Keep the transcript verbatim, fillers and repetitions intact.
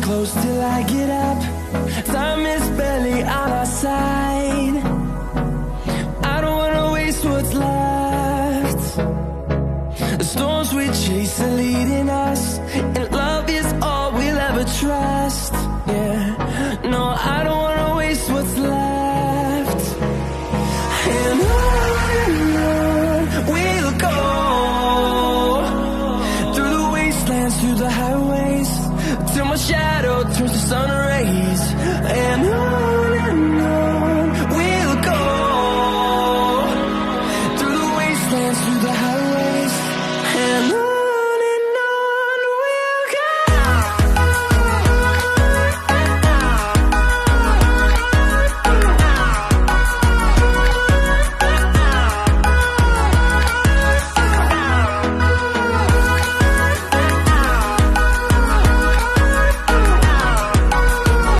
close till I get up. Time is barely on our side. I don't wanna waste what's left. The storms we chase are leading us, and love is all we'll ever trust.